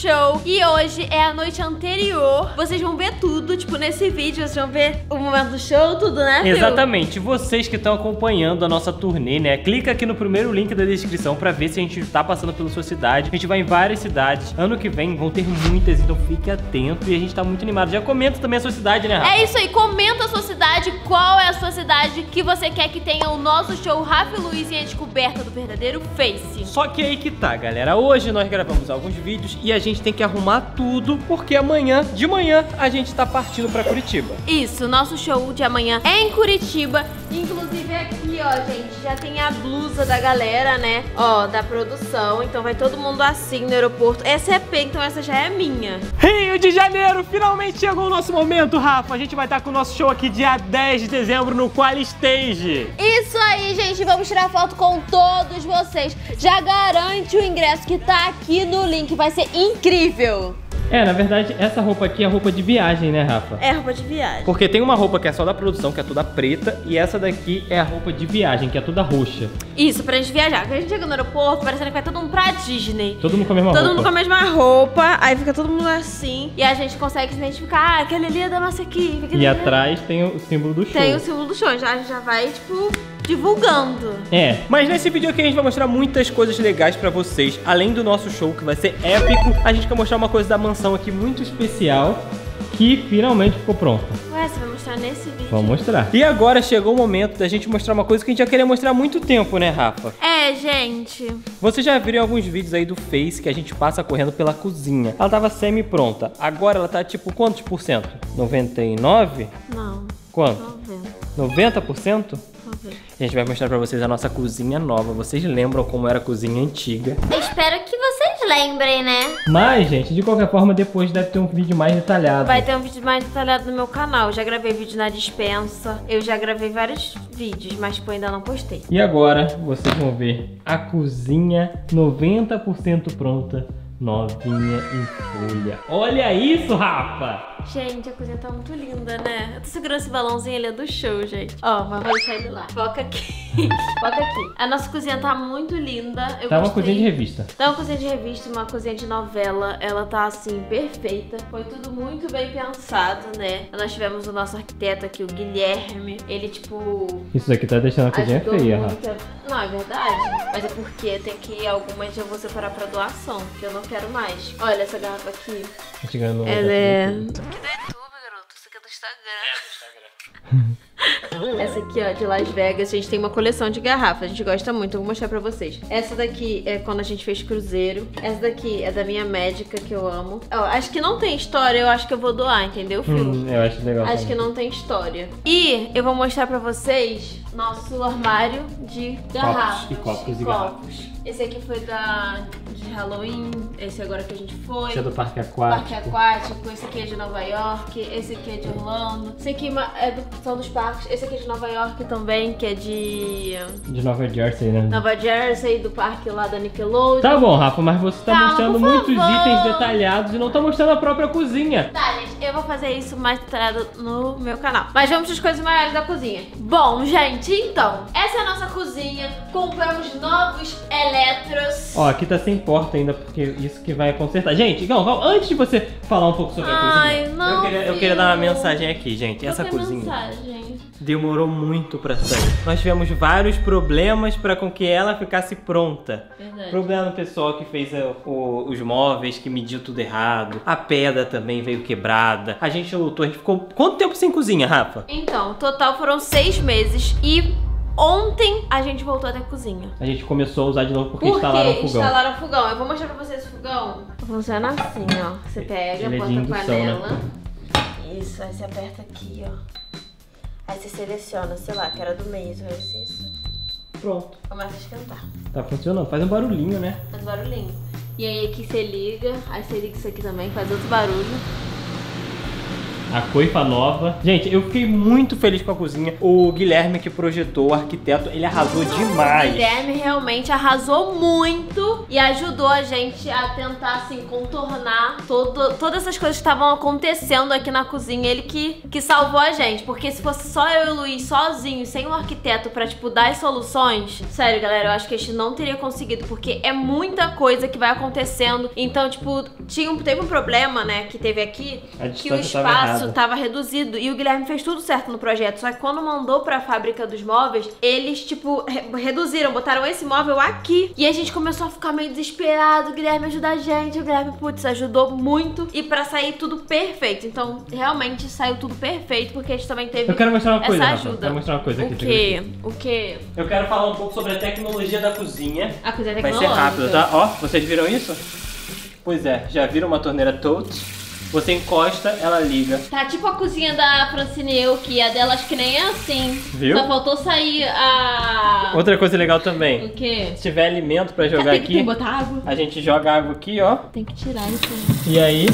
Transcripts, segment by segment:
show e hoje é a noite anterior. Vocês vão ver tudo, tipo, nesse vídeo vocês vão ver o momento do show, tudo, né, Phil? Exatamente. Vocês que estão acompanhando a nossa turnê, né? Clica aqui no primeiro link da descrição pra ver se a gente tá passando pela sua cidade. A gente vai em várias cidades. Ano que vem vão ter muitas, então fique atento e a gente tá muito animado. Já comenta também a sua cidade, né, Rafa? É isso aí, comenta a sua cidade, qual é a sua cidade que você quer que tenha o nosso show Rafa e Luiz e a descoberta do verdadeiro Face. Só que aí que tá, galera. Hoje nós gravamos alguns vídeos e a gente tem que arrumar tudo, porque amanhã, de manhã, a gente tá partindo pra Curitiba. Isso, nosso show de amanhã é em Curitiba. Inclusive aqui, ó, gente, já tem a blusa da galera, né? Ó, da produção. Então vai todo mundo assim no aeroporto. Essa é P, então essa já é minha. Rio de Janeiro, finalmente chegou o nosso momento, Rafa. A gente vai estar com o nosso show aqui dia 10 de dezembro no Qualistage. Isso aí, gente, vamos tirar foto com todos vocês. Já garante o ingresso que tá aqui no link, vai ser incrível. É, na verdade, essa roupa aqui é roupa de viagem, né, Rafa? É roupa de viagem. Porque tem uma roupa que é só da produção, que é toda preta, e essa daqui é a roupa de viagem, que é toda roxa. Isso, pra gente viajar. Porque a gente chega no aeroporto, parecendo que vai todo mundo pra Disney. Todo mundo com a mesma roupa. roupa. Todo mundo com a mesma roupa, aí fica todo mundo assim. E a gente consegue se identificar, ah, aquele ali é da nossa equipe. E atrás tem o símbolo do show. Tem o símbolo do show, já vai, tipo, divulgando. É, mas nesse vídeo aqui a gente vai mostrar muitas coisas legais pra vocês. Além do nosso show, que vai ser épico, a gente quer mostrar uma coisa da mansão aqui muito especial, que finalmente ficou pronta. Ué, você vai mostrar nesse vídeo? Vamos mostrar. E agora chegou o momento da gente mostrar uma coisa que a gente já queria mostrar há muito tempo, né, Rafa? É, gente. Vocês já viram alguns vídeos aí do Face que a gente passa correndo pela cozinha. Ela tava semi-pronta. Agora ela tá tipo quantos por cento? 99? Não. Quanto? 90. 90%? A gente vai mostrar pra vocês a nossa cozinha nova. Vocês lembram como era a cozinha antiga? Espero que vocês lembrem, né? Mas, gente, de qualquer forma, depois deve ter um vídeo mais detalhado. Vai ter um vídeo mais detalhado no meu canal. Eu já gravei vídeo na despensa. Eu já gravei vários vídeos, mas tipo, ainda não postei. E agora, vocês vão ver a cozinha 90% pronta, novinha em folha. Olha isso, Rafa! Gente, a cozinha tá muito linda, né? Eu tô segurando esse balãozinho, ele é do show, gente. Ó, mas vou deixar ele lá. Foca aqui. Foca aqui. A nossa cozinha tá muito linda. Eu tá gostei. Uma cozinha de revista. Tá uma cozinha de revista, uma cozinha de novela. Ela tá, assim, perfeita. Foi tudo muito bem pensado, né? Nós tivemos o nosso arquiteto aqui, o Guilherme. Ele, tipo... Isso daqui tá deixando a cozinha feia, Rafa. Não, é verdade. Mas é porque tem que algumas eu vou separar pra doação, que eu não quero mais. Olha essa garrafa aqui. Tá chegando ela é... Aqui do YouTube, garoto. Isso aqui é do Instagram. Essa aqui, ó, de Las Vegas. A gente tem uma coleção de garrafas. A gente gosta muito. Eu vou mostrar pra vocês. Essa daqui é quando a gente fez cruzeiro. Essa daqui é da minha médica, que eu amo. Ó, acho que não tem história. Eu acho que eu vou doar, entendeu, Phil? Eu acho legal. Acho que não tem história. E eu vou mostrar pra vocês nosso armário de garrafas. Copos e garrafas. Esse aqui foi de Halloween. Esse agora que a gente foi. Esse é do Parque Aquático. Parque Aquático. Esse aqui é de Nova York. Esse aqui é de Orlando. Esse aqui são dos parques. Esse aqui é de Nova York também, que é de Nova Jersey, né? Nova Jersey, do parque lá da Nickelodeon. Tá bom, Rafa, mas você tá mostrando muitos favor. itens detalhados e não tá mostrando a própria cozinha. Tá, gente, eu vou fazer isso mais detalhado no meu canal. Mas vamos para as coisas maiores da cozinha. Bom, gente, então, essa é a nossa cozinha. Compramos novos eletros. Ó, aqui tá sem porta ainda, porque isso que vai consertar. Gente, não, antes de você falar um pouco sobre a cozinha, não, eu queria dar uma mensagem aqui, gente. Essa cozinha demorou muito pra sair. Nós tivemos vários problemas pra com que ela ficasse pronta. Verdade. Problema no pessoal que fez os móveis, que mediu tudo errado. A pedra também veio quebrada. A gente lutou, a gente ficou... Quanto tempo sem cozinha, Rafa? Então, total foram 6 meses e... Ontem a gente voltou até a cozinha. A gente começou a usar de novo porque instalaram o fogão. Instalaram o fogão. Eu vou mostrar pra vocês o fogão. Funciona assim, ó. Você pega, ele bota a panela. Né? Isso, aí você aperta aqui, ó. Aí você seleciona, sei lá, que era do meio, você vai ver isso. Pronto. Começa a esquentar. Tá funcionando, faz um barulhinho, né? Faz barulhinho. E aí aqui você liga, aí você liga isso aqui também, faz outro barulho. A coifa nova. Gente, eu fiquei muito feliz com a cozinha. O Guilherme que projetou, o arquiteto, ele arrasou demais. O Guilherme realmente arrasou muito e ajudou a gente a tentar, assim, contornar todas essas coisas que estavam acontecendo aqui na cozinha. Ele que salvou a gente, porque se fosse só eu e o Luiz sozinhos, sem um arquiteto pra, tipo, dar as soluções, sério, galera, eu acho que a gente não teria conseguido, porque é muita coisa que vai acontecendo. Então, tipo, teve um problema, né, que teve aqui, que o espaço tava reduzido e o Guilherme fez tudo certo no projeto, só que quando mandou pra fábrica dos móveis, eles, tipo, reduziram, botaram esse móvel aqui e a gente começou a ficar meio desesperado. O Guilherme ajuda a gente, o Guilherme, putz, ajudou muito e pra sair tudo perfeito. Então, realmente saiu tudo perfeito, porque a gente também teve. Eu quero mostrar uma coisa, essa Rafa. ajuda. Quero mostrar uma coisa aqui. O quê? O quê? Eu quero falar um pouco sobre a tecnologia da cozinha. A cozinha vai ser rápido, tá? Ó, vocês viram isso? Pois é, já viram uma torneira Tote? Você encosta, ela liga. Tá tipo a cozinha da Francine Eu, que a dela acho que nem é assim. Viu? Só faltou sair a... Outra coisa legal também. O quê? Se tiver alimento pra jogar aqui, tem que botar água. A gente joga água aqui, ó. Tem que tirar isso. E aí...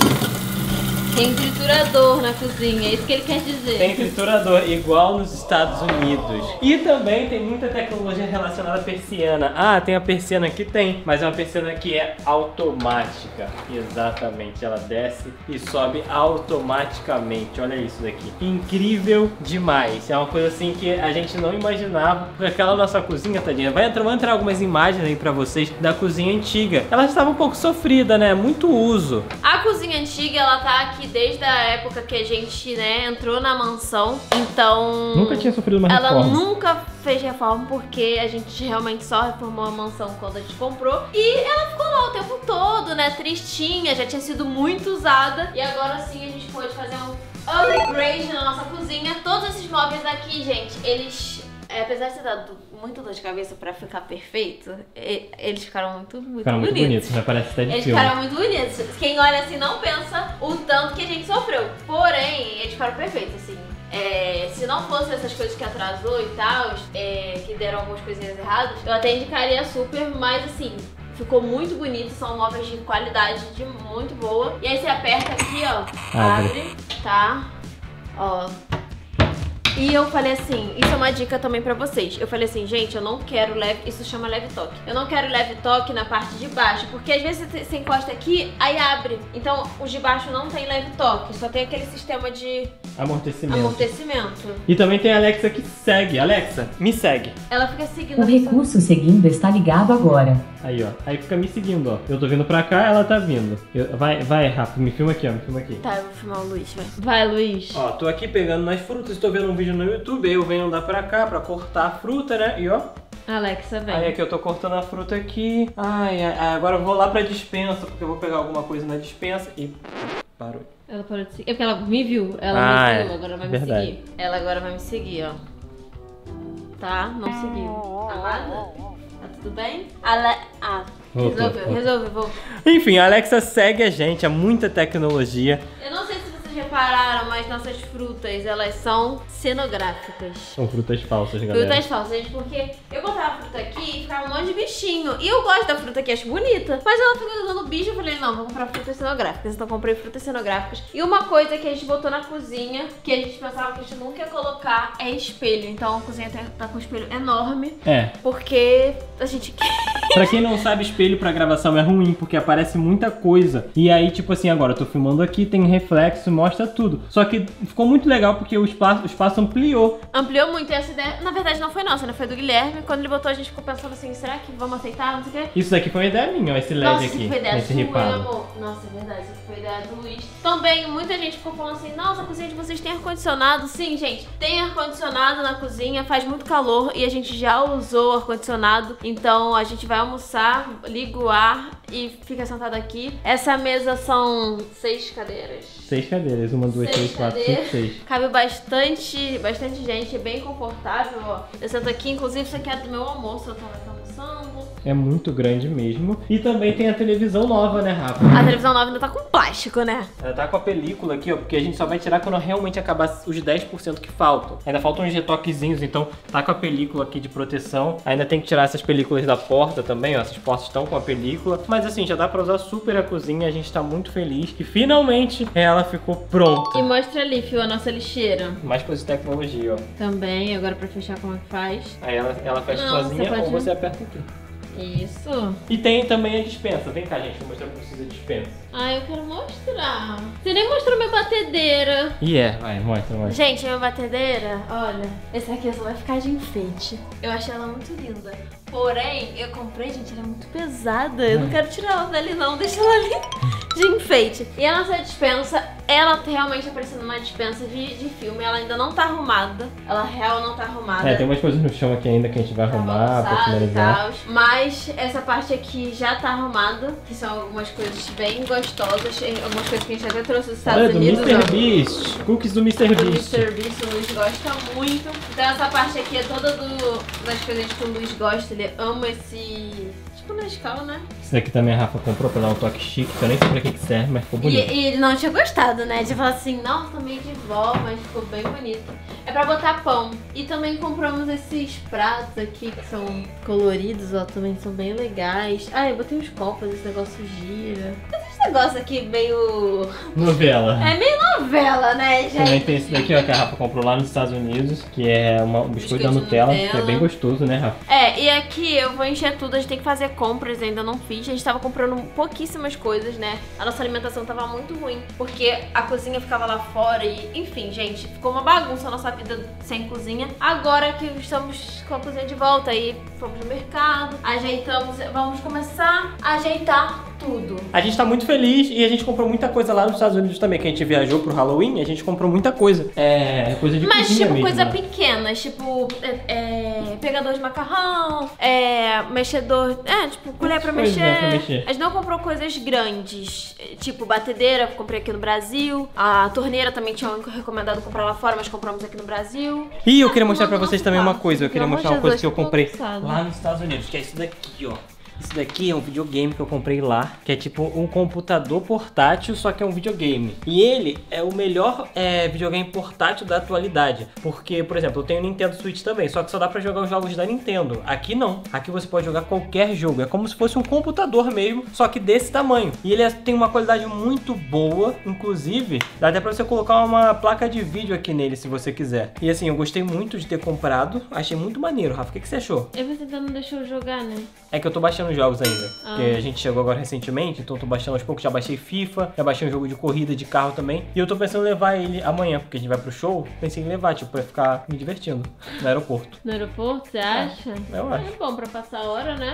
Tem triturador na cozinha, é isso que ele quer dizer. Tem triturador, igual nos Estados Unidos. E também tem muita tecnologia relacionada à persiana. Ah, tem a persiana aqui? Tem. Mas é uma persiana que é automática. Exatamente, ela desce e sobe automaticamente. Olha isso daqui. Incrível demais. É uma coisa assim que a gente não imaginava. Porque aquela nossa cozinha, tadinha, vai entrar algumas imagens aí pra vocês da cozinha antiga. Ela estava um pouco sofrida, né? Muito uso. A cozinha antiga, ela tá aqui desde a época que a gente, né, entrou na mansão. Então... Nunca tinha sofrido uma reforma. Ela nunca fez reforma, porque a gente realmente só reformou a mansão quando a gente comprou. E ela ficou lá o tempo todo, né, tristinha, já tinha sido muito usada. E agora sim a gente pôde fazer um upgrade na nossa cozinha. Todos esses móveis aqui, gente, eles... apesar de ter dado muito dor de cabeça pra ficar perfeito, eles ficaram muito bonitos. Já parece até de Eles filme. ficaram muito bonitos. Quem olha assim não pensa o tanto que a gente sofreu. Porém, eles ficaram perfeitos, assim. Se não fosse essas coisas que atrasou e tal, que deram algumas coisinhas erradas, eu até indicaria super, mas assim... Ficou muito bonito, são móveis de qualidade muito boa. E aí você aperta aqui, ó, abre, tá? Ó... E eu falei assim, isso é uma dica também pra vocês. Eu falei assim, gente, eu não quero leve... Isso chama leve toque. Eu não quero leve toque na parte de baixo, porque às vezes você encosta aqui, aí abre. Então, os de baixo não tem leve toque, só tem aquele sistema de... Amortecimento. E também tem a Alexa que segue. Alexa, me segue. Ela fica seguindo. O recurso seguindo está ligado agora. Aí, ó. Aí fica me seguindo, ó. Eu tô vindo pra cá, ela tá vindo. Vai, Rafa, me filma aqui, ó. Me filma aqui. Tá, eu vou filmar o Luiz, vai. Vai, Luiz. Ó, tô aqui pegando nas frutas, tô vendo um vídeo no YouTube, aí eu venho andar pra cá pra cortar a fruta, né? E ó. Alexa, vem. Aí aqui eu tô cortando a fruta aqui. Agora eu vou lá pra dispensa, porque eu vou pegar alguma coisa na dispensa e... Parou. Ela parou de seguir. É porque ela me viu. Ela me viu, agora vai me seguir. Ela agora vai me seguir, ó. Tá? Não seguiu. Amada? Tá tudo bem? Resolveu. Enfim, a Alexa segue a gente, há muita tecnologia. Eu não sei se vocês repararam, mas nossas frutas, elas são cenográficas. São frutas falsas, galera. Frutas falsas, gente, porque eu botava a fruta aqui e ficava um monte de bichinho. E eu gosto da fruta aqui, acho bonita. Mas ela fica dando bicho, eu falei, não, vou comprar frutas cenográficas. Então comprei frutas cenográficas. E uma coisa que a gente botou na cozinha, que a gente pensava que a gente nunca ia colocar, é espelho. Então a cozinha tá com um espelho enorme. Porque a gente... Pra quem não sabe, espelho pra gravação é ruim, porque aparece muita coisa. E aí, tipo assim, agora eu tô filmando aqui, tem reflexo, mostra tudo. Só que ficou muito legal porque o espaço ampliou. Ampliou muito, e essa ideia, na verdade, não foi nossa, né? Foi do Guilherme. Quando ele botou, a gente ficou pensando assim, será que vamos aceitar? Não sei o quê. Isso daqui foi uma ideia minha, ó, esse LED nossa, aqui. Foi ideia esse sua, ripado. amor. Nossa, é verdade, isso foi ideia do Luiz. Também, muita gente ficou falando assim, nossa, a cozinha de vocês tem ar-condicionado. Sim, gente, tem ar-condicionado na cozinha, faz muito calor e a gente já usou ar-condicionado. Então, a gente vai almoçar, liga o ar e fica sentado aqui. Essa mesa são 6 cadeiras. 6 cadeiras, 1, 2, 3, 4, 5, 6. Cabe bastante gente, é bem confortável, ó. Eu sento aqui, inclusive isso aqui é do meu almoço, eu tava almoçando. passando. É muito grande mesmo. E também tem a televisão nova, né, Rafa? A televisão nova ainda tá com plástico, né? Ela tá com a película aqui, ó, porque a gente só vai tirar quando realmente acabar os 10% que faltam. Ainda faltam uns retoquezinhos, então tá com a película aqui de proteção. Ainda tem que tirar essas películas da porta também, ó. Essas portas estão com a película. Mas assim, já dá pra usar super a cozinha. A gente tá muito feliz que finalmente ela ficou pronta. E mostra ali, Fio, a nossa lixeira. Mais coisa de tecnologia, ó. Também, agora pra fechar como é que faz. Aí ela fecha Não, sozinha você pode- ou você aperta aqui. Isso. E tem também a dispensa. Vem cá, gente, vou mostrar pra vocês a dispensa. Ah, eu quero mostrar. Você nem mostrou minha batedeira. Vai, mostra. Gente, minha batedeira, olha, esse aqui só vai ficar de enfeite. Eu achei ela muito linda. Porém, eu comprei, gente, ela é muito pesada. Eu não quero tirar ela dali não, deixa ela ali de enfeite. E a nossa dispensa, ela tá realmente aparecendo uma dispensa de filme. Ela ainda não tá arrumada. Ela real não tá arrumada. Tem umas coisas no chão aqui ainda que a gente vai arrumar pra finalizar. Mas essa parte aqui já tá arrumada, que são algumas coisas bem gostosas, algumas coisas que a gente até trouxe dos Estados Olha, do Unidos. Mr. Beast, cookies do Mr. O Beast. Mr. Beast, o Luiz gosta muito. Então essa parte aqui é toda das coisas que o Luiz gosta, ele ama esse... tipo na escala, né? Esse daqui também a Rafa comprou pra dar um toque chique, que eu nem sei pra que serve, mas ficou bonito. E ele não tinha gostado, né? De falar assim, nossa, tá meio de vó, mas ficou bem bonito. É pra botar pão. E também compramos esses pratos aqui que são coloridos, ó, também são bem legais. Ah, eu botei uns copos, esse negócio gira. Esse negócio aqui meio... Novela. é meio novela, né, gente? Também tem esse daqui, ó, que a Rafa comprou lá nos Estados Unidos, que é um biscoito da Nutella, que é bem gostoso, né, Rafa? E aqui eu vou encher tudo, a gente tem que fazer compras, ainda não fiz. A gente tava comprando pouquíssimas coisas, né? A nossa alimentação tava muito ruim, porque a cozinha ficava lá fora e, enfim, gente, ficou uma bagunça a nossa vida sem cozinha. Agora que estamos com a cozinha de volta, aí fomos no mercado, ajeitamos, vamos começar a ajeitar tudo. A gente tá muito feliz e a gente comprou muita coisa lá nos Estados Unidos também, que a gente viajou pro Halloween, a gente comprou muita coisa. Coisa de Mas cozinha tipo, mesmo, coisa né? pequena, tipo, pegador de macarrão, mexedor, tipo, colher pra coisas, né, pra mexer. mexer. A gente não comprou coisas grandes, tipo, batedeira, comprei aqui no Brasil. A torneira também tinha recomendado comprar lá fora, mas compramos aqui no Brasil. E eu queria mostrar pra Nossa, vocês também uma tá. coisa, eu queria Pelo mostrar amor uma de coisa Deus, que eu tô comprei cansada. lá nos Estados Unidos, que é isso daqui, ó. Esse daqui é um videogame que eu comprei lá, que é tipo um computador portátil, só que é um videogame. E ele é o melhor videogame portátil da atualidade. Porque, por exemplo, eu tenho o Nintendo Switch também, só que só dá pra jogar os jogos da Nintendo. Aqui não. Aqui você pode jogar qualquer jogo. É como se fosse um computador mesmo, só que desse tamanho. E ele tem uma qualidade muito boa, inclusive, dá até pra você colocar uma placa de vídeo aqui nele, se você quiser. E assim, eu gostei muito de ter comprado. Achei muito maneiro, Rafa. O que você achou? E você ainda não deixou eu jogar, né? É que eu tô baixando jogos ainda, porque a gente chegou agora recentemente, então eu tô baixando aos poucos, já baixei FIFA, já baixei um jogo de corrida de carro também, e eu tô pensando em levar ele amanhã, porque a gente vai pro show, pensei em levar, tipo, pra ficar me divertindo no aeroporto. No aeroporto, você acha? Eu acho. É bom pra passar a hora, né?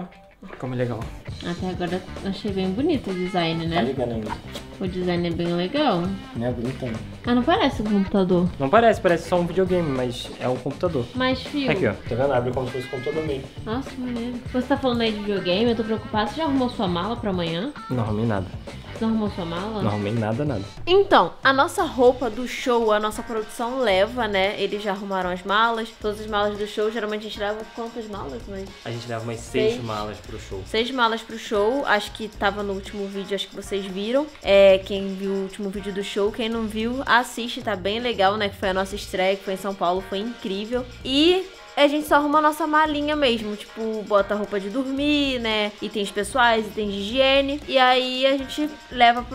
Como legal. Até agora eu achei bem bonito o design, Tá né? ligando ainda. O design é bem legal. Né, bonito também. Ah, não parece um computador. Não parece só um videogame, mas é um computador. Mas, Fio... Aqui, ó. Tá vendo? Abre como se fosse um computador mesmo. Nossa, que maneiro. Você tá falando aí de videogame, eu tô preocupada. Você já arrumou sua mala pra amanhã? Não arrumei nada. Você não arrumou sua mala? Não arrumei nada. Então, a nossa roupa do show, a nossa produção leva, né? Eles já arrumaram as malas. Todas as malas do show, geralmente a gente leva quantas malas? Mas... A gente leva umas 6 6 malas pro show. 6 malas pro show, acho que tava no último vídeo, acho que vocês viram. Quem viu o último vídeo do show, quem não viu, assiste, tá bem legal, né? Que foi a nossa estreia, que foi em São Paulo, foi incrível. E a gente só arruma a nossa malinha mesmo, tipo, bota roupa de dormir, né? Itens pessoais, itens de higiene. E aí a gente leva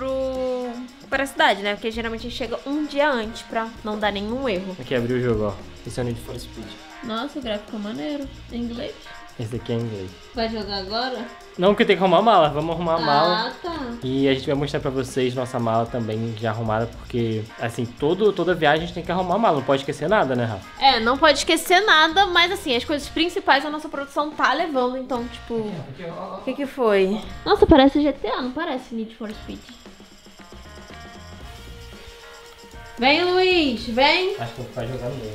pra cidade, né? Porque geralmente a gente chega um dia antes pra não dar nenhum erro. Aqui, abriu o jogo, ó. Esse é o Need for Speed. Nossa, o gráfico é maneiro. Em inglês? Esse aqui é em inglês. Vai jogar agora? Não, porque tem que arrumar a mala. Vamos arrumar a mala. Ah, tá. E a gente vai mostrar pra vocês nossa mala também já arrumada, porque, assim, toda viagem a gente tem que arrumar a mala. Não pode esquecer nada, né, Rafa? Não pode esquecer nada, mas assim, as coisas principais a nossa produção tá levando, então, tipo... O que foi? Nossa, parece GTA, não parece Need for Speed. Vem, Luiz, vem! Acho que vou ficar jogando mesmo, ó.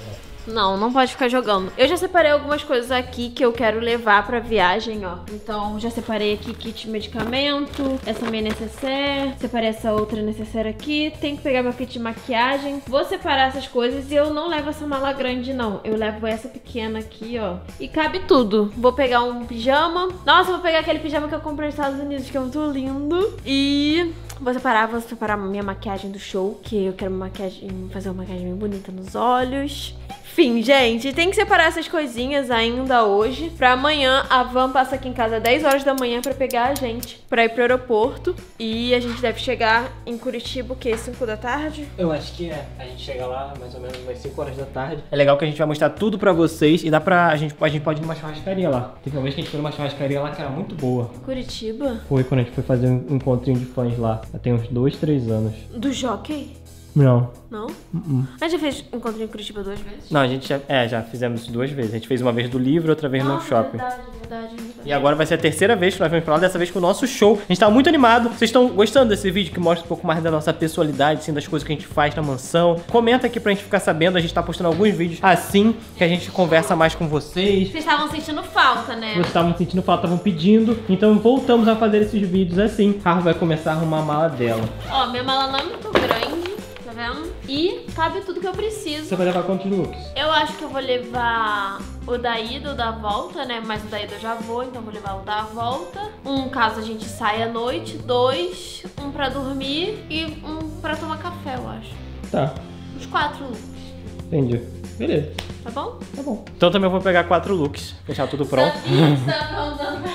Não pode ficar jogando. Eu já separei algumas coisas aqui que eu quero levar pra viagem, ó. Então, já separei aqui kit de medicamento, essa minha necessaire, separei essa outra necessaire aqui, tem que pegar meu kit de maquiagem. Vou separar essas coisas e eu não levo essa mala grande, não. Eu levo essa pequena aqui, ó. E cabe tudo. Vou pegar um pijama. Nossa, vou pegar aquele pijama que eu comprei nos Estados Unidos, que é muito lindo. E vou separar minha maquiagem do show, que eu quero fazer uma maquiagem bem bonita nos olhos. Enfim, gente, tem que separar essas coisinhas ainda hoje. Pra amanhã, a van passa aqui em casa às 10 horas da manhã pra pegar a gente, pra ir pro aeroporto. E a gente deve chegar em Curitiba, o quê? 5 da tarde? Eu acho que é. A gente chega lá mais ou menos umas 5 horas da tarde. É legal que a gente vai mostrar tudo pra vocês. E dá pra... A gente pode ir numa churrascaria lá. Teve uma vez que a gente foi numa churrascaria lá que era muito boa. Curitiba? Foi quando a gente foi fazer um encontrinho de fãs lá. Já tem uns 2, 3 anos. Do Jockey? Não. Não? A gente já fez encontro em Curitiba 2 vezes? Não, a gente já fizemos 2 vezes. A gente fez uma vez do livro, outra vez no shopping. Verdade. E agora vai ser a terceira vez que nós vamos pra lá, dessa vez com o nosso show. A gente tá muito animado. Vocês estão gostando desse vídeo que mostra um pouco mais da nossa personalidade, assim, das coisas que a gente faz na mansão? Comenta aqui pra gente ficar sabendo. A gente tá postando alguns vídeos assim, que a gente conversa mais com vocês. Vocês estavam sentindo falta, né? Vocês estavam sentindo falta, estavam pedindo. Então voltamos a fazer esses vídeos assim. A Rafa vai começar a arrumar a mala dela. Ó, minha mala não é muito grande. Tá vendo? E cabe tudo que eu preciso. Você vai levar quantos looks? Eu acho que eu vou levar o da ida ou da volta, né? Mas o da ida eu já vou, então eu vou levar o da volta. Um caso a gente saia à noite. 2, um pra dormir e um pra tomar café, eu acho. Tá. Uns 4 looks. Entendi. Beleza. Tá bom? Tá bom. Então também eu vou pegar 4 looks. Deixar tudo pronto. Tá pronto.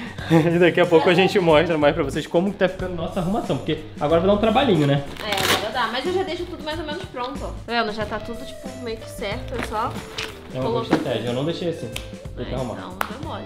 E daqui a pouco a gente mostra mais pra vocês como que tá ficando nossa arrumação. Porque agora vai dar um trabalhinho, né? É, agora dá. Mas eu já deixo tudo mais ou menos pronto, ó. Tá vendo? Já tá tudo, tipo, meio que certo. Eu só É uma boa estratégia. Eu não deixei assim. Vou então, arrumar. deu mole.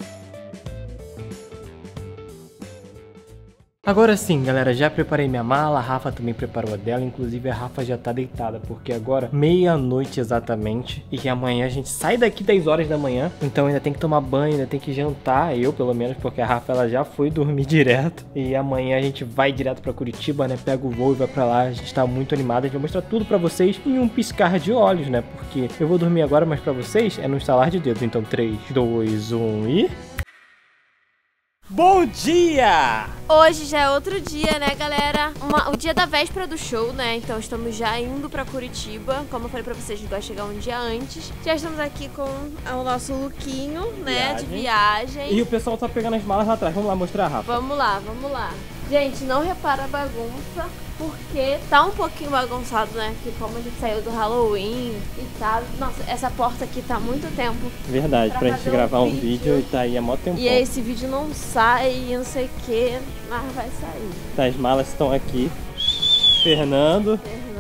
Agora sim, galera, já preparei minha mala, a Rafa também preparou a dela, inclusive a Rafa já tá deitada, porque agora meia-noite exatamente, e amanhã a gente sai daqui 10 horas da manhã, então ainda tem que tomar banho, ainda tem que jantar, eu pelo menos, porque a Rafa ela já foi dormir direto, e amanhã a gente vai direto pra Curitiba, né, pega o voo e vai pra lá, a gente tá muito animado, a gente vai mostrar tudo pra vocês em um piscar de olhos, né, porque eu vou dormir agora, mas pra vocês é no estalar de dedos, então 3, 2, 1 e... Bom dia! Hoje já é outro dia, né, galera? O dia da véspera do show, né? Então estamos já indo pra Curitiba. Como eu falei pra vocês, a gente vai chegar um dia antes. Já estamos aqui com o nosso lookinho, né, de viagem. E o pessoal tá pegando as malas lá atrás. Vamos lá mostrar, Rafa. Vamos lá. Gente, não repara a bagunça, porque tá um pouquinho bagunçado, né? Que como a gente saiu do Halloween e tal. Nossa, essa porta aqui tá há muito tempo. Verdade, pra gente gravar um vídeo e tá aí há mó tempo. E aí esse vídeo não sai e não sei o que, mas vai sair. Tá, as malas estão aqui. Fernando.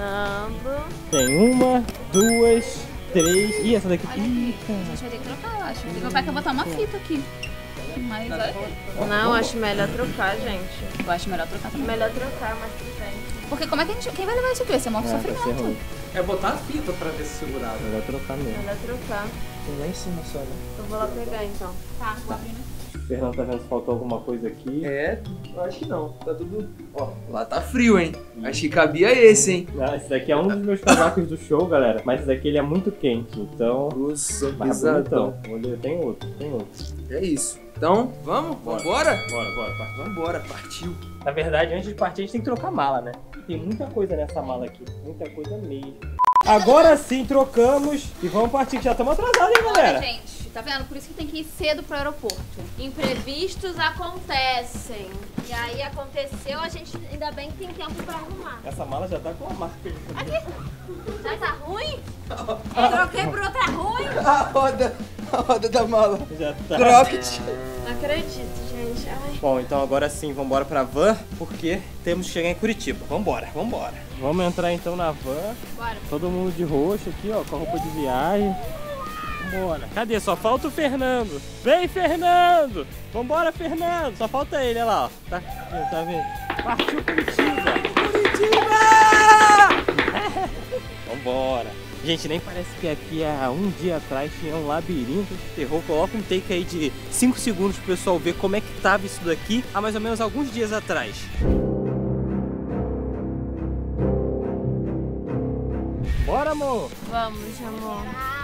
Tem 1, 2, 3. Ih, essa daqui. A gente vai ter que trocar, eu acho. Meu pai quer botar uma fita aqui. Mas olha aqui. Não, acho melhor trocar, gente. Eu acho melhor trocar também. Melhor trocar, mas tudo bem. Porque como é que a gente... Quem vai levar isso aqui? Vai ser maior sofrimento. É botar a fita pra ver se segurava. Melhor trocar mesmo. Melhor trocar. Tem lá em cima só, né? Eu vou lá pegar então. Tá, vou abrir, né? O Fernando tá vendo se faltou alguma coisa aqui. É, eu acho que não. Tá tudo... Ó, lá tá frio, hein? Acho que cabia esse, hein? Ah, esse daqui é um dos meus casacos do show, galera. Mas esse daqui ele é muito quente, então... Nossa, Mas pesadão. bonitão. Tem outro. É isso. Então, vamos? Vambora? Bora. Vambora, partiu. Na verdade, antes de partir, a gente tem que trocar a mala, né? Tem muita coisa nessa mala aqui. Muita coisa mesmo. Agora sim, trocamos e vamos partir, que já estamos atrasados, hein, galera? Olha, gente, tá vendo? Por isso que tem que ir cedo pro aeroporto. Imprevistos acontecem. E aí aconteceu, a gente ainda bem que tem tempo pra arrumar. Essa mala já tá com a marca. Já tá ruim? Eu troquei por outra ruim? A roda da mala. Já tá. Trocket. Não acredito, gente. Ai. Bom, então agora sim, vamos embora pra van, porque temos que chegar em Curitiba. Vambora. Vamos entrar então na van. Bora. Todo mundo de roxo aqui, ó, com a roupa de viagem. Vambora. Cadê? Só falta o Fernando. Vem, Fernando! Vambora, Fernando! Só falta ele, olha lá, ó. Tá vendo? Partiu Curitiba! Vambora! Gente, nem parece que aqui há um dia atrás tinha um labirinto de terror. Coloca um take aí de 5 segundos pro pessoal ver como é que tava isso daqui há mais ou menos alguns dias atrás. Bora, amor! Vamos, amor.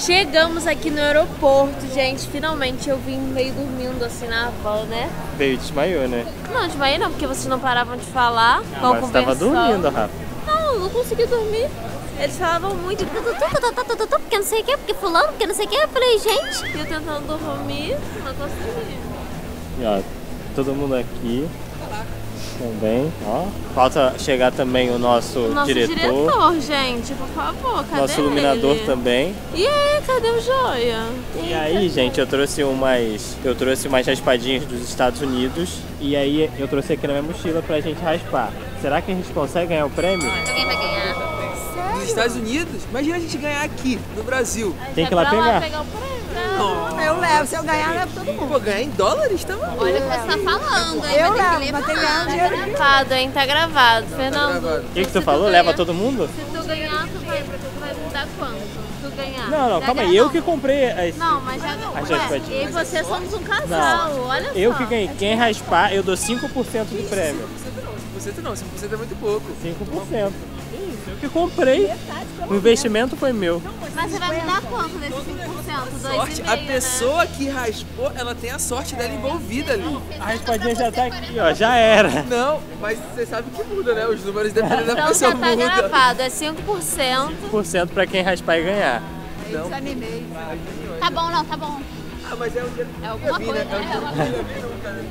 Chegamos aqui no aeroporto, gente. Finalmente eu vim meio dormindo assim na van, né? Veio, desmaiou, né? Não, desmaiei não, porque vocês não paravam de falar. Mas você tava dormindo, Rafa. Não, não consegui dormir. Eles falavam muito, porque não sei o que, porque fulano, porque não sei o que. Eu falei, gente, eu tentando dormir, não consegui. E ó, todo mundo aqui também, ó. Falta chegar também o nosso diretor, gente, por favor, cadê nosso iluminador ele? também. E aí, cadê o joia? E aí, gente, eu trouxe umas raspadinhas dos Estados Unidos. E aí eu trouxe aqui na minha mochila pra gente raspar. Será que a gente consegue ganhar o prêmio? Alguém vai ganhar? Nos Estados Unidos? Imagina a gente ganhar aqui, no Brasil. Tem que ir lá pegar. O prêmio. Eu levo, se eu ganhar, eu levo todo mundo. Pô, ganhar em dólares também. Olha o que você tá falando, hein? Eu Vai ter levo, que mas tem que levar. ganhar um dinheiro aqui. Gravado, hein? Tá gravado. Fernando, gravado. O que tu falou? Leva todo mundo? se tu ganhar, tu vai me dar quanto? Se tu ganhar. Não, Já calma aí. ganhou. Eu que comprei as... Não, mas já As Ué, raspadinhas. eu e você somos um casal, olha só. Eu que ganhei. Quem raspar, eu dou 5% do prêmio. 5% não, 5% é muito pouco. 5%. Isso, eu que comprei. O investimento foi meu. Mas você vai me dar quanto desses 5%? 2,5, Sorte, a pessoa que raspou, ela tem a sorte dela envolvida ali. A raspadinha já tá aqui, ó. Já era. Não, mas você sabe que muda, né? Os números dependendo da Então pessoa já tá muda. gravado, é 5%. 5% pra quem raspar e ganhar. Não. Tá bom, não, tá bom. Ah, mas é o dinheiro que É alguma vi, coisa, né? É o né? dinheiro que nunca, né?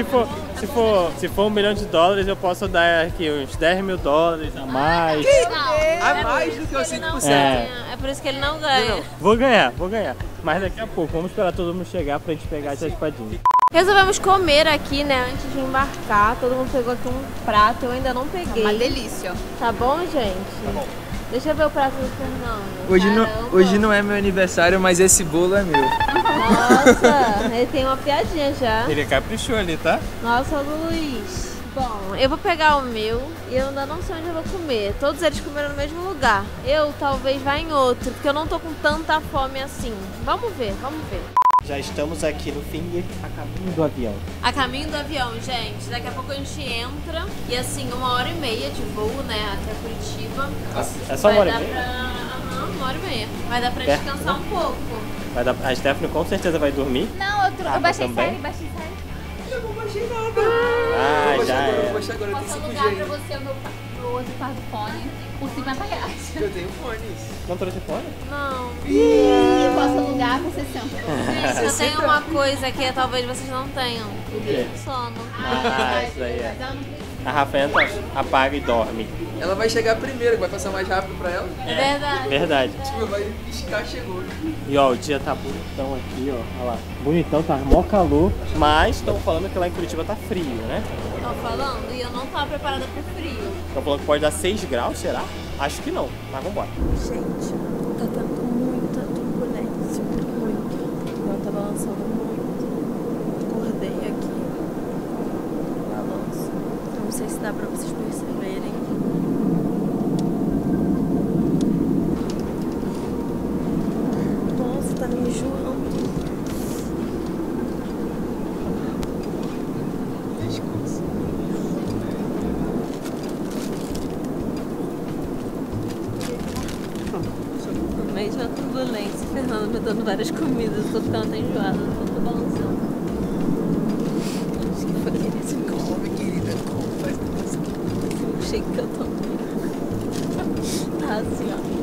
Se for $1 milhão, eu posso dar aqui uns $10 mil a mais. A mais do que os 5%. É por isso que ele não ganha. Vou ganhar. Mas daqui a pouco, vamos esperar todo mundo chegar pra gente pegar as raspadinhas. Resolvemos comer aqui, né, antes de embarcar. Todo mundo pegou aqui um prato, eu ainda não peguei. Uma delícia. Tá bom, gente? Tá bom. Deixa eu ver o prato do Fernando. Hoje não é meu aniversário, mas esse bolo é meu. Nossa, ele tem uma piadinha já. Ele caprichou ali, tá? Nossa, Luiz. Bom, eu vou pegar o meu e eu ainda não sei onde eu vou comer. Todos eles comeram no mesmo lugar. Eu talvez vá em outro, porque eu não tô com tanta fome assim. Vamos ver. Já estamos aqui no Finger, a caminho do avião. A caminho do avião, gente. Daqui a pouco a gente entra. E assim, 1h30 de voo, né? Até Curitiba. É só 1h30? Vai dar pra... 1h30. Vai dar pra Perto, descansar um pouco. A Stephanie com certeza vai dormir. Não, eu baixei também? série, baixei série. Eu não baixei nada. Ah, Vou já baixar agora, é. vou baixar agora, eu Posso tenho 5G alugar pra ainda. você o meu outro par do fone por R$50. Eu tenho fones. Não trouxe fone? Não. E posso alugar por 60. Gente, eu tenho uma coisa que talvez vocês não tenham. O quê? Sono. Ah, isso daí é. A Rafa entra, apaga e dorme. Ela vai chegar primeiro, que vai passar mais rápido pra ela. É verdade. Verdade. Tipo, vai piscar, chegou. E ó, o dia tá bonitão aqui, ó. Olha lá. Bonitão, tá mó calor. Mas estão falando que lá em Curitiba tá frio, né? Tô falando e eu não tava preparada pro frio. Estão falando que pode dar 6 graus, será? Acho que não, mas vambora. Gente, tá tendo muita turbulência. Muito. Ela tá balançando muito. Acordei aqui. Balanço. Não sei se dá pra vocês perceberem. Nossa, tá me enjoando. No meio de uma turbulência, o Fernando me dando várias comidas, eu tô ficando até enjoada, eu tô balançando. Acho que foi esse Come, querida, come. Faz o shake que eu tô. Tá assim, ó.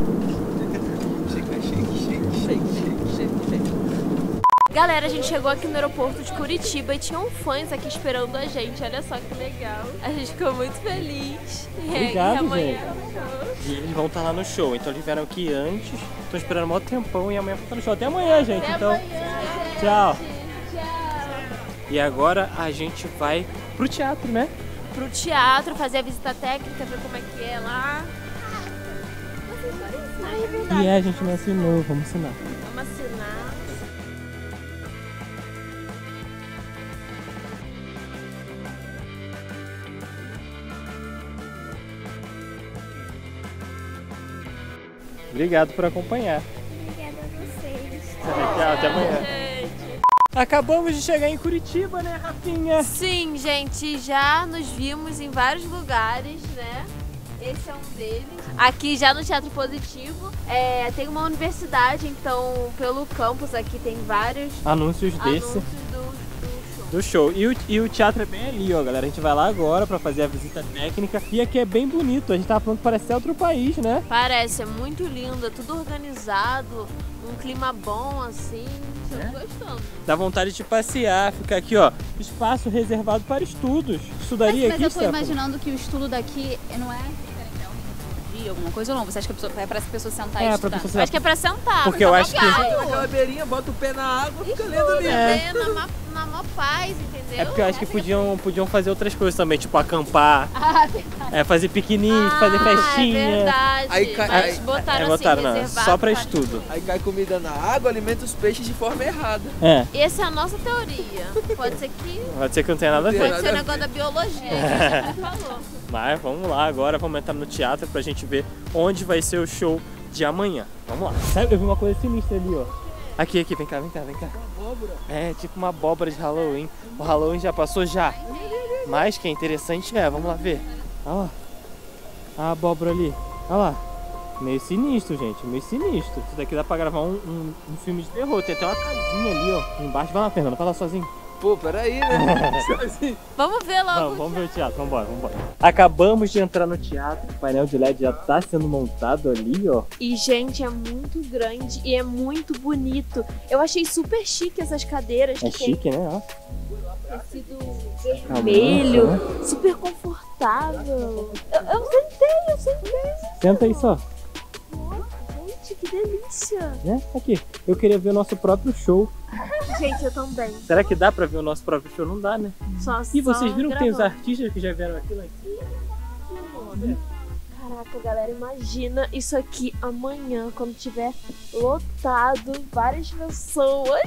Shake. Galera, a gente chegou aqui no aeroporto de Curitiba e tinham fãs aqui esperando a gente. Olha só que legal. A gente ficou muito feliz. Obrigado, e amanhã... E eles vão estar lá no show, então eles vieram aqui antes. Estão esperando um maior tempão e amanhã vão estar no show. Até amanhã, gente. Até então, amanhã, tchau. gente. Tchau. E agora a gente vai pro teatro, né? Pro teatro, fazer a visita técnica, ver como é que é lá. Ai, é verdade. E a gente não assinou, vamos assinar. Vamos assinar. Obrigado por acompanhar. Obrigada a vocês. Tchau, até amanhã. Gente. Acabamos de chegar em Curitiba, né, Rafinha? Sim, gente, já nos vimos em vários lugares, né? Esse é um deles. Aqui já no Teatro Positivo tem uma universidade, então pelo campus aqui tem vários anúncios desse. Do show. E o teatro é bem ali, ó, galera. A gente vai lá agora pra fazer a visita técnica. E aqui é bem bonito. A gente tava falando que parece outro país, né? Parece, é muito lindo, é tudo organizado, um clima bom assim. Tô gostando. Dá vontade de passear, ficar aqui, ó. Espaço reservado para estudos. Estudaria aqui, Mas eu tô imaginando que o estudo daqui não é alguma coisa ou não? Você acha que é pra pessoa sentar e estudar? Eu acho que é pra sentar. Porque eu acho que... Naquela beirinha, bota o pé na água e fica lendo o livro. Na maior paz, entendeu? É porque eu acho que podiam fazer outras coisas também, tipo acampar, fazer piquenique, fazer festinha. É verdade. Mas botaram não, só pra estudo. Aí cai comida na água, alimenta os peixes de forma errada. Essa é a nossa teoria. Pode ser que não tenha nada a ver. Pode ser o negócio da biologia, que a gente já falou. Mas vamos lá agora, vamos entrar no teatro pra gente ver onde vai ser o show de amanhã. Vamos lá. Sabe, eu vi uma coisa sinistra ali, ó. Aqui, vem cá. É tipo uma abóbora de Halloween. O Halloween já passou já. Mas que é interessante vamos lá ver. Olha lá. A abóbora ali. Olha lá. Meio sinistro, gente. Meio sinistro. Isso daqui dá pra gravar um filme de terror. Tem até uma casinha ali, ó. Embaixo. Vai lá, Fernanda. Vai lá sozinho. Pô, peraí, né? Vamos ver logo. Vamos ver o teatro, vambora. Acabamos de entrar no teatro, o painel de LED já tá sendo montado ali, ó. E, gente, é muito grande e é muito bonito. Eu achei super chique essas cadeiras. É chique, né? Ó. Tecido vermelho, super confortável. Eu sentei. Senta aí só. Gente, que delícia. Aqui, eu queria ver o nosso próprio show. Gente, eu também. Será que dá pra ver o nosso próprio show? Não dá, né? E vocês viram que tem os artistas que já vieram aqui lá em cima? Caraca, galera, imagina isso aqui amanhã, quando tiver lotado, várias pessoas.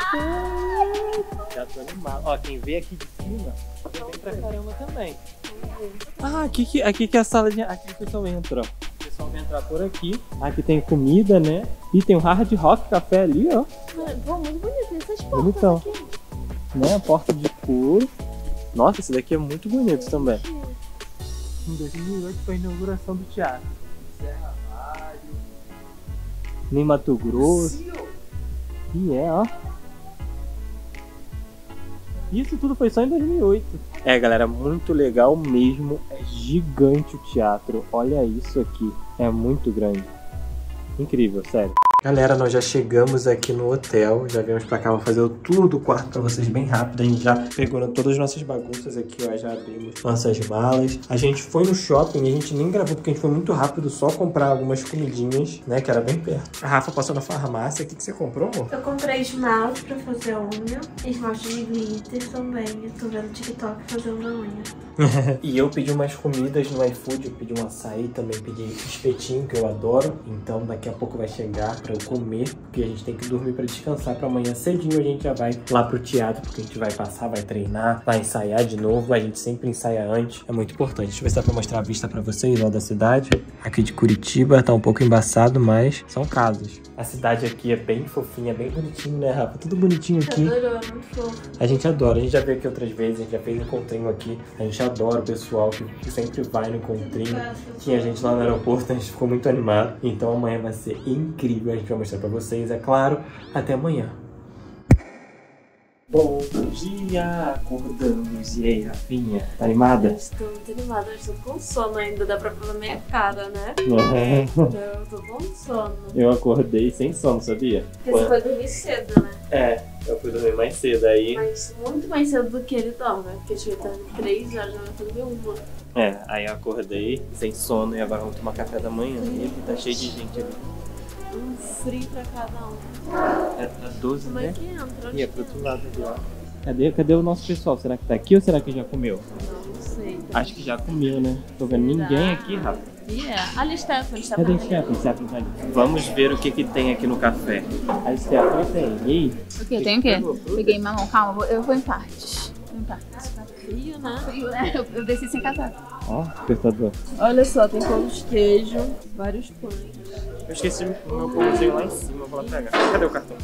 Já tô animado. Ó, quem vê aqui de cima, vem pra caramba também. Aqui que é a sala de... Aqui o pessoal entra, ó. O pessoal vai entrar por aqui. Aqui tem comida, né? E tem um Hard Rock Café ali, ó. Pô, muito bonito essas portas. Bonitão. Aqui. Né? A porta de couro. Nossa, esse daqui é muito bonito também. Em 2008 foi a inauguração do teatro. Serra Mário. Nem Mato Grosso. E ó. Isso tudo foi só em 2008. Galera, muito legal mesmo. É gigante o teatro. Olha isso aqui. É muito grande. Incrível, sério. Galera, nós já chegamos aqui no hotel, já viemos pra cá, vou fazer o tour do quarto pra vocês bem rápido. A gente já pegou todas as nossas bagunças aqui, ó, já abrimos nossas malas. A gente foi no shopping e a gente nem gravou porque a gente foi muito rápido, só comprar algumas comidinhas, né, que era bem perto. A Rafa passou na farmácia, o que você comprou, amor? Eu comprei esmalte pra fazer a unha, esmalte de glitter também, eu tô vendo TikTok fazendo a unha. E eu pedi umas comidas no iFood, eu pedi um açaí, também pedi espetinho, que eu adoro. Então daqui a pouco vai chegar pra eu comer, porque a gente tem que dormir pra descansar, pra amanhã cedinho a gente já vai lá pro teatro, porque a gente vai passar, vai treinar, vai ensaiar de novo, a gente sempre ensaia antes, é muito importante. Deixa eu ver se dá pra mostrar a vista pra vocês, ó, da cidade. Aqui de Curitiba, tá um pouco embaçado, mas são casas. A cidade aqui é bem fofinha, bem bonitinho, né, Rafa? Tudo bonitinho aqui. Adorou, muito fofo. A gente adora, a gente já veio aqui outras vezes, a gente já fez encontrinho aqui, a gente adora o pessoal que sempre vai no encontrinho. Tinha gente lá no aeroporto, a gente ficou muito animado. Então amanhã vai ser incrível, a gente vai mostrar pra vocês, é claro. Até amanhã. Bom dia, acordamos. E aí, Rafinha, tá animada? Eu estou muito animada, eu estou com sono ainda, dá pra ver na minha cara, né? Eu tô com sono. Eu acordei sem sono, sabia? Porque você foi dormir cedo, né? Eu fui dormir mais cedo aí. Mas muito mais cedo do que ele dorme, né? Porque eu estar 3 horas, eu dormi 1. Aí eu acordei sem sono e agora vamos tomar café da manhã. E aqui tá cheio de gente ali. Um frio pra cada um. É 12, Como né? é que entra? E é pro outro lado ali, ó. Cadê o nosso pessoal? Será que tá aqui ou será que já comeu? Não sei. Acho que já comeu, né? Tô vendo ninguém aqui, Rafa. Ali a Stephanie. Cadê a Stephanie? Stephanie tá ali. Vamos ver o que tem aqui no café. A Stephanie tem. E aí? O quê? Tem o quê? Peguei mamão, calma, eu vou em partes. Tá frio, né? Eu desci sem casaco. Ó, despertador. Olha só, tem pão de queijo, vários pães. Eu esqueci o meu pãozinho lá em cima, eu vou lá pegar. Cadê o cartão?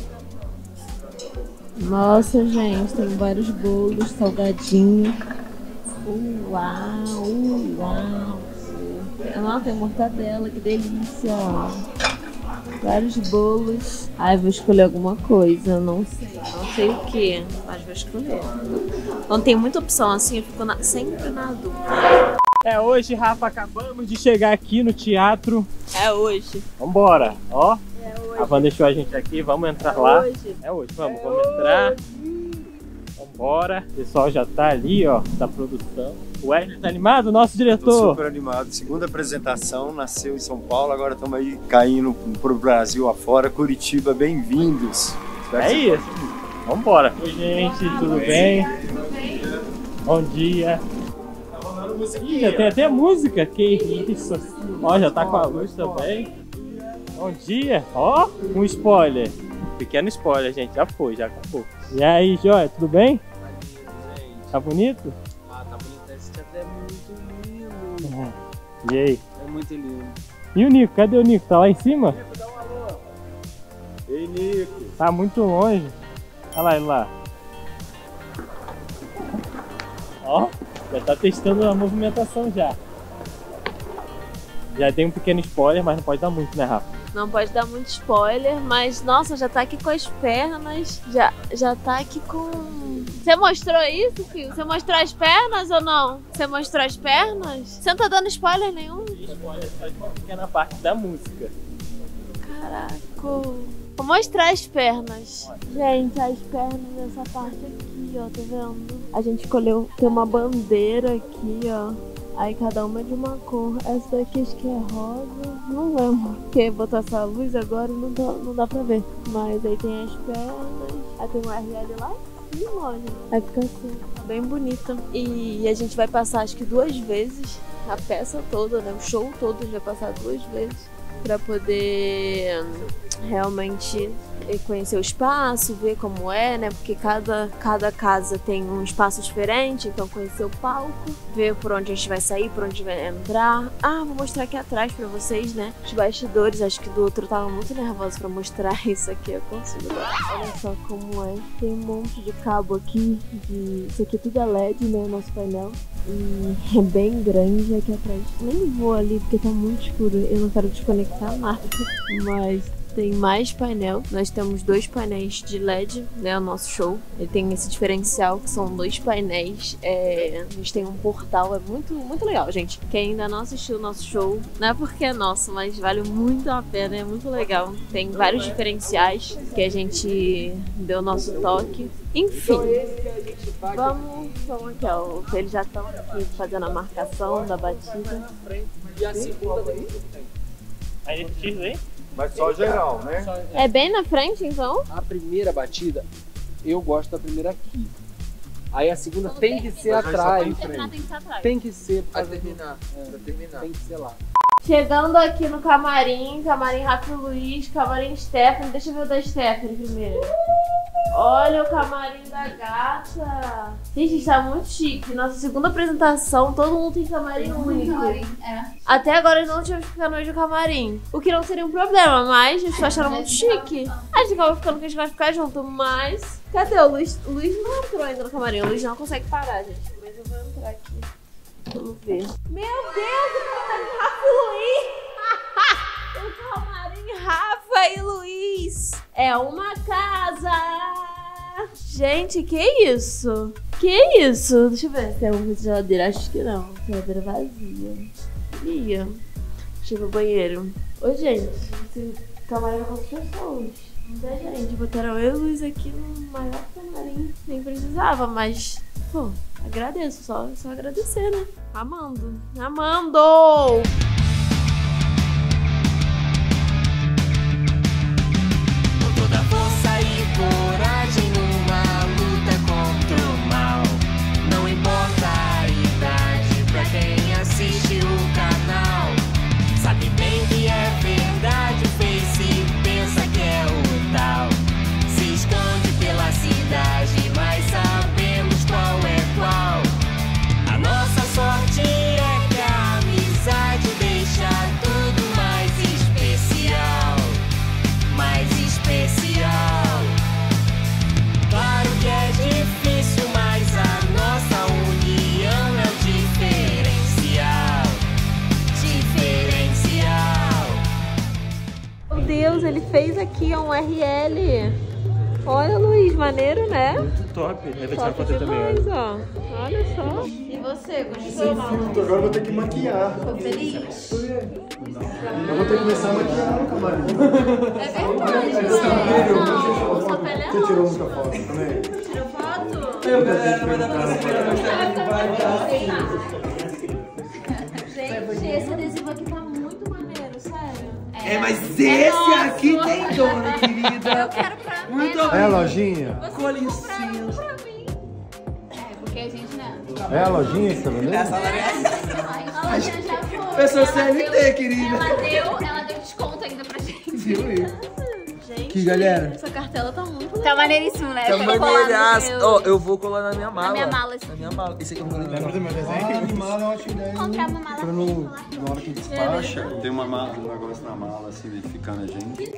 Nossa, gente, tem vários bolos, salgadinho. Uau, uau. Ó, tem mortadela, que delícia. Vários bolos. Ai, vou escolher alguma coisa, não sei o que, mas vou escolher. Não tem muita opção assim, eu fico sempre na dúvida. É hoje, Rafa, acabamos de chegar aqui no teatro. É hoje. Vambora, ó. É hoje. A Van deixou a gente aqui, vamos entrar lá. Hoje. É hoje, vamos entrar. Vambora. O pessoal já tá ali, ó, da produção. O Wesley tá animado, nosso diretor? Tô super animado. Segunda apresentação, nasceu em São Paulo, agora estamos aí caindo pro Brasil afora. Curitiba, bem-vindos. É isso. Vambora. Oi, gente, tudo bem? Bom dia. Ih, já tem até música, que isso. Ó, já tá com a luz também. Bom dia. Ó, um spoiler. Pequeno spoiler, gente, já foi, já acabou. E aí, Joia, tudo bem? Tá bonito? Ah, tá bonito. Esse teatro é muito lindo. E aí? É muito lindo. E o Nico? Cadê o Nico? Tá lá em cima? Nico, dá um alô. Ei, Nico. Tá muito longe. Olha lá ele lá. Ó, já tá testando a movimentação já. Já tem um pequeno spoiler, mas não pode dar muito, né, Rafa? Não pode dar muito spoiler, mas nossa, já tá aqui com as pernas. Já tá aqui com... Você mostrou isso, filho? Você mostrou as pernas ou não? Você mostrou as pernas? Você não tá dando spoiler nenhum? Spoiler só de uma pequena parte da música. Caraca. Vou mostrar as pernas. Gente, as pernas dessa parte aqui, ó, tá vendo? A gente escolheu ter uma bandeira aqui, ó. Aí cada uma é de uma cor. Essa daqui acho que é rosa. Não lembro. Porque botou essa luz agora não dá pra ver. Mas aí tem as pernas. Aí tem um RL lá e longe. Aí fica assim. Bem bonita. E a gente vai passar acho que 2 vezes. A peça toda, né? O show todo a gente vai passar 2 vezes. Pra poder realmente conhecer o espaço, ver como é, né? Porque cada casa tem um espaço diferente, então conhecer o palco, ver por onde a gente vai sair, por onde vai entrar. Ah, vou mostrar aqui atrás pra vocês, né? Os bastidores, acho que do outro eu tava muito nervosa pra mostrar isso aqui, eu consigo. Olha só como é. Tem um monte de cabo aqui, isso aqui tudo é LED, né? O nosso painel. E é bem grande aqui atrás. Nem vou ali porque tá muito escuro, eu não quero desconectar nada, mas tem mais painel. Nós temos 2 painéis de LED, né? O nosso show. Ele tem esse diferencial que são 2 painéis. A gente tem um portal, é muito, muito legal, gente. Quem ainda não assistiu o nosso show, não é porque é nosso, mas vale muito a pena, é muito legal. Tem vários diferenciais que a gente deu o nosso toque. Enfim, vamos aqui, ó. Eles já estão aqui fazendo a marcação da batida. E a segunda daí? A gente diz aí? Mas só geral, né? É bem na frente, então? A primeira batida, eu gosto da primeira aqui. Aí a segunda tem que ser atrás. Tem que ser pra terminar. Tem que ser lá. Chegando aqui no camarim Rafa e Luiz, camarim Stephanie. Deixa eu ver o da Stephanie primeiro. Olha o camarim da gata. Gente, está muito chique. Nossa segunda apresentação, todo mundo tem camarim único. Até agora não tivemos que ficar no meio do camarim. O que não seria um problema, mas eu estou achando muito chique. A gente acaba ficando que a gente vai ficar junto, mas... Cadê o Luiz? O Luiz não entrou ainda no camarim. O Luiz não consegue parar, gente. Mas eu vou entrar aqui. Vamos ver. Meu Deus, o camarim Rafa e Luiz! O camarim Rafa e Luiz! É uma casa! Gente, que isso? Que isso? Deixa eu ver se tem alguma geladeira. Acho que não. Geladeira vazia. Ia. Deixa eu ver o banheiro. Ô, gente, esse camarim com as pessoas. Muita gente. Botaram eu e o Luiz aqui no maior camarim. Nem precisava, mas... Pô, agradeço. Só agradecer, né? Amando. Amando! A nossa sorte é que a amizade deixa fez aqui, ó, um RL. Olha, Luiz, maneiro, né? Muito top. Deve tirar Top foto também, demais, ó. ó. Olha só. E você, gostou? Agora eu vou ter que maquiar. Ficou feliz? Eu vou ter que começar a maquiar no camarim. É verdade, não. O sua pele é Você tirou roxa. muita foto também? Tirou foto? Eu, galera, vai dar pra Gente, esse adesivo aqui tá muito maneiro, sério. É, mas esse aqui tem dono, querida. Eu quero pra mim. Muito É a lojinha? Com licença. Pra mim. Porque a gente, né? É a lojinha que tá vendendo? Essa lá A loja já foi. Eu sou CLT, querida. Ela deu desconto ainda pra gente. Viu aí? Gente, Que galera. essa cartela tá muito legal. Tá maneiríssimo, né? Tá Eu quero colar no maneiraço. meu- Ó, eu vou colar na minha mala. Na minha mala, assim. Na minha mala. Esse aqui é um grande Lembra do meu desenho? Animado, eu acho que daí. Comprar uma mala. Na hora que despacha, tem um negócio na mala, assim, identificando a gente.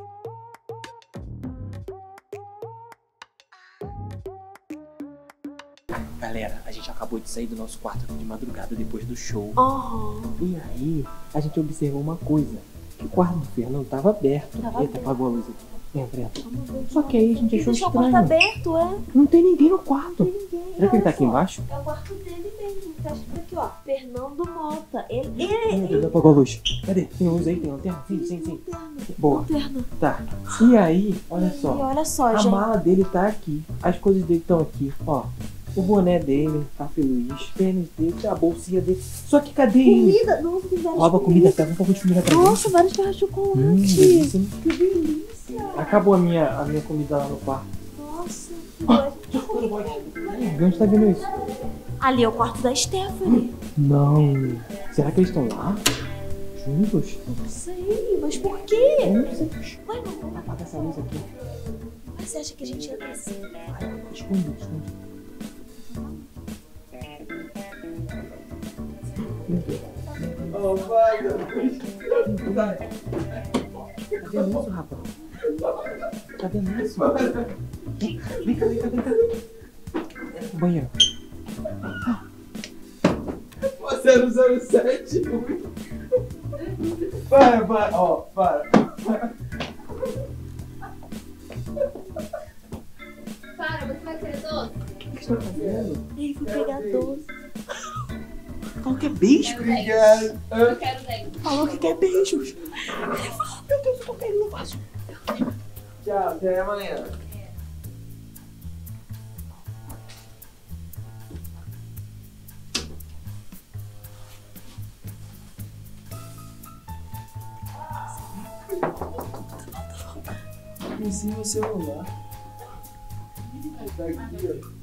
Galera, a gente acabou de sair do nosso quarto de madrugada depois do show. Oh, E aí, a gente observou uma coisa. Que o quarto do Fernando tava aberto. Eita, apagou a luz aqui. Entra. Só que aí a gente achou deixou o quarto estranho. aberto, é? Não tem ninguém no quarto. Será que ele tá aqui embaixo? É o quarto dele mesmo. Tá escrito aqui, ó. Fernando Mota. Meu Deus, apagou a luz. Cadê? Tem luz aí? Tem lanterna? Sim. Boa. Lanterna. Tá. E aí, olha E só. olha só, A gente. mala dele tá aqui. As coisas dele estão aqui. Ó. O boné dele, tá Luiz. Tênis dele, a bolsinha dele. Só que cadê ele? Comida. Nossa, tem várias Rouba comida, pega um pouco de comida pra mim. Nossa, vários barras de chocolate. delícia. Que delícia. Acabou a minha comida lá no quarto. Nossa, que De onde tá vindo isso? Ali é o quarto da Stephanie. Não. Será que eles estão lá? Juntos? Não sei, mas por quê? Eu não sei. Ué, não. Apaga essa luz aqui. Mas você acha que a gente entra assim? Esconde. Ó, vai. Cadê o moço, rapaz? Cadê o moço? Vem cá. No banheiro. 007. Vai, ó, para. Para, você vai querer doce? O que estão fazendo? Ei, fui pegar doce. Falou que é beijo. Obrigado. Eu quero dente. Falou que quer beijos. Meu Deus, eu tô caindo no vaso. Tchau, até amanhã. Em cima do celular. Tá aqui, ó.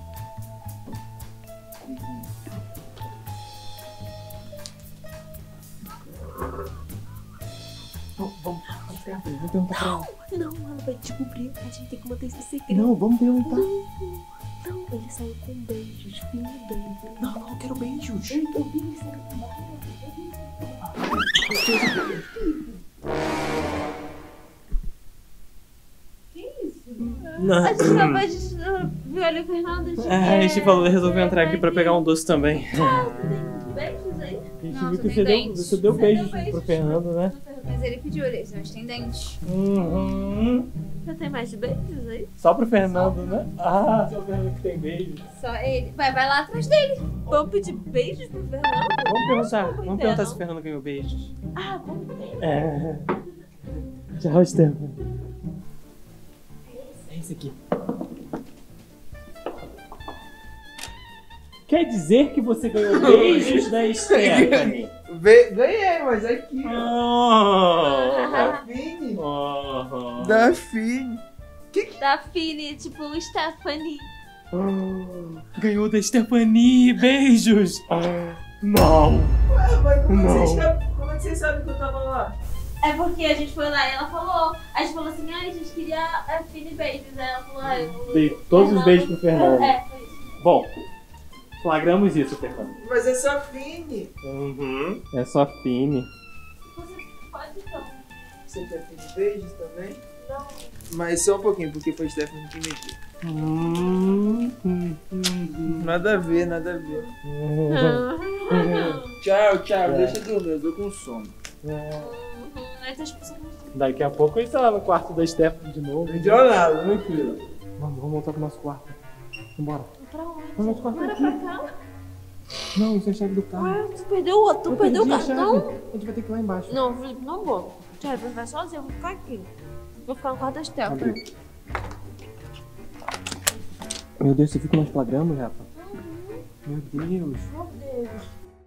Vamos perguntar pra ela. Não, ela vai descobrir. A gente tem que manter esse segredo. Não, vamos perguntar. Não, ele saiu com beijos. Fim de beijo. Não, eu quero beijos. Eu vi ele saindo com beijos. Não. A gente tava... Viu ali o Fernando? A gente resolveu entrar aqui pra pegar um doce também. Tem beijos aí? A gente Não, viu só que tem você dente. deu beijo Você deu beijo. pro Fernando, né? Mas ele pediu eles, mas tem dente. Você tem mais beijos aí? Só pro Fernando, né? Ah, só o Fernando que tem beijo. Só ele. Vai lá atrás dele. Vamos pedir beijos pro Fernando? Vamos perguntar se o Fernando ganhou beijos. Ah, vamos ver. É. Tchau, Stefan. É esse aqui. Quer dizer que você ganhou beijos da Stephanie? Ganhei, mas aqui, ó. Da Fini. Da Fini. Da Fini, tipo Stephanie. Ganhou da Stephanie, beijos! Não! Ué, mas como Não. é que vocês sabem que eu tava lá? É porque a gente foi lá e ela falou. A gente falou assim, ai, a gente queria a Fini beijos. Aí ela falou, ai, eu... Dei todos os beijos pro Fernando. É, foi isso. Bom, flagramos isso, Fernando. Mas é só Fini. Uhum. É só Fini. Você pode então. Você quer Fini beijos também? Não. Mas só um pouquinho, porque foi Stephanie que me deu. Nada a ver, nada a ver. Tchau, É. deixa eu dormir, eu tô com sono. É Daqui a pouco a gente tá lá no quarto da Stephanie de novo. Não entrou nada, tranquilo. Vamos voltar pro nosso quarto. Vambora. Pra onde? Vamos pro quarto Bora aqui. pra cá. Não, isso é a chave do carro. Ué, tu perdeu o perdi a cartão? chave. A gente vai ter que ir lá embaixo. Não, Felipe, não vou. Tiago, vai sozinho, eu vou ficar aqui. Vou ficar no quarto da Stephanie. Meu Deus, você viu que nós flagramos, Rafa? Meu Deus. Meu Deus.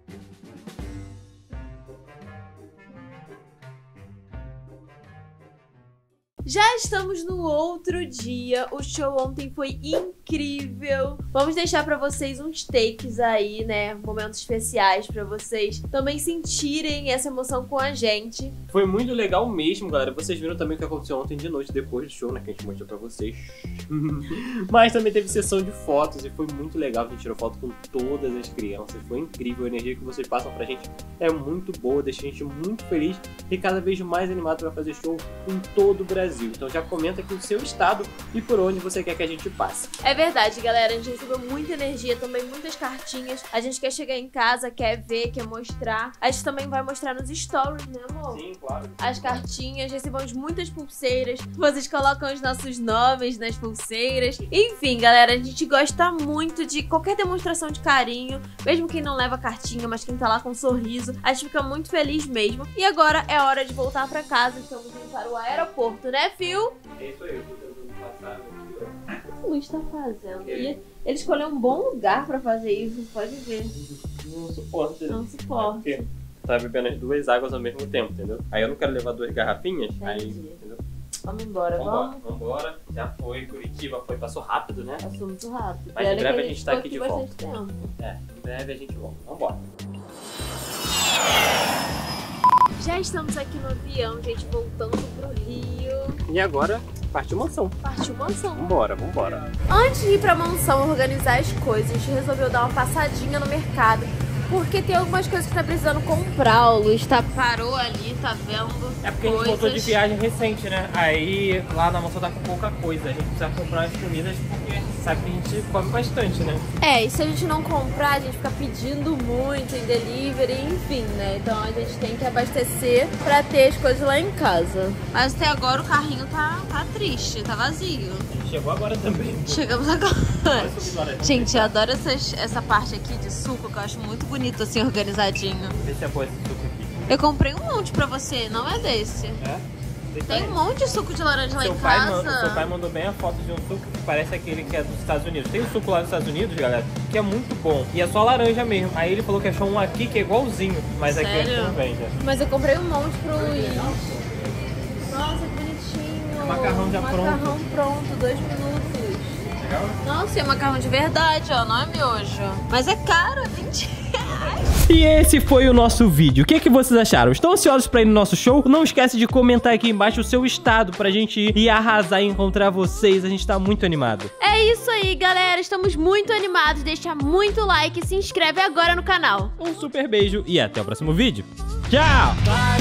Já estamos no outro dia, o show ontem foi incrível. Vamos deixar pra vocês uns takes aí, né, momentos especiais pra vocês também sentirem essa emoção com a gente. Foi muito legal mesmo, galera. Vocês viram também o que aconteceu ontem de noite, depois do show, né, que a gente mostrou pra vocês. Mas também teve sessão de fotos e foi muito legal. A gente tirou foto com todas as crianças. Foi incrível, a energia que vocês passam pra gente é muito boa, deixa a gente muito feliz e cada vez mais animado pra fazer show em todo o Brasil. Então já comenta aqui o seu estado e por onde você quer que a gente passe. É verdade, galera, a gente recebeu muita energia, também muitas cartinhas. A gente quer chegar em casa, quer ver, quer mostrar. A gente também vai mostrar nos stories, né, amor? Sim, claro. As cartinhas, recebemos muitas pulseiras. Vocês colocam os nossos nomes nas pulseiras. Enfim, galera, a gente gosta muito de qualquer demonstração de carinho, mesmo quem não leva cartinha, mas quem tá lá com um sorriso. A gente fica muito feliz mesmo. E agora é hora de voltar pra casa. Estamos indo para o aeroporto, né, Phil? É isso aí, eu tô tentando passar. O que o Luiz tá fazendo? E ele escolheu um bom lugar pra fazer isso, pode ver. Não suporto. Não suporta. Porque tá bebendo as duas águas ao mesmo tempo, entendeu? Aí eu não quero levar duas garrafinhas, aí, Entendi. entendeu? Vamos embora, vamos? Vambora. Já foi, Curitiba foi, passou rápido, né? Passou muito rápido. Mas em Olha breve que a gente tá aqui de ficou volta. bastante tempo. É, em breve a gente volta. Vambora. Já estamos aqui no avião, gente, voltando pro Rio. E agora, partiu mansão. Partiu mansão. Vambora, vambora. Antes de ir pra mansão organizar as coisas, a gente resolveu dar uma passadinha no mercado. Porque tem algumas coisas que tá precisando comprar. O Luiz parou ali, tá vendo? É porque a gente voltou de viagem recente, né? Aí lá na mansão tá com pouca coisa. A gente precisa comprar as comidas porque sabe que a gente come bastante, né? É, e se a gente não comprar, a gente fica pedindo muito em delivery, enfim, né? Então a gente tem que abastecer pra ter as coisas lá em casa. Mas até agora o carrinho tá triste, tá vazio. A gente chegou agora também. Chegamos agora. Gente, eu adoro essa parte aqui de suco, que eu acho muito bonito, assim, organizadinho. Vê se é bom esse suco aqui. Eu comprei um monte pra você, não é desse. É? Tem um monte de suco de laranja lá em casa. Seu pai mandou bem a foto de um suco que parece aquele que é dos Estados Unidos. Tem um suco lá dos Estados Unidos, galera, que é muito bom. E é só laranja mesmo. Aí ele falou que achou um aqui que é igualzinho. Mas aqui a gente não vende. Mas eu comprei um monte pro Luiz. Nossa, que bonitinho. É macarrão já pronto. Macarrão pronto, 2 minutos. Legal? Nossa, é macarrão de verdade, ó. Não é miojo. Mas é caro, 20 reais. E esse foi o nosso vídeo. O que vocês acharam? Estão ansiosos pra ir no nosso show? Não esquece de comentar aqui embaixo o seu estado pra gente ir e arrasar e encontrar vocês. A gente tá muito animado. É isso aí, galera. Estamos muito animados. Deixa muito like e se inscreve agora no canal. Um super beijo e até o próximo vídeo. Tchau!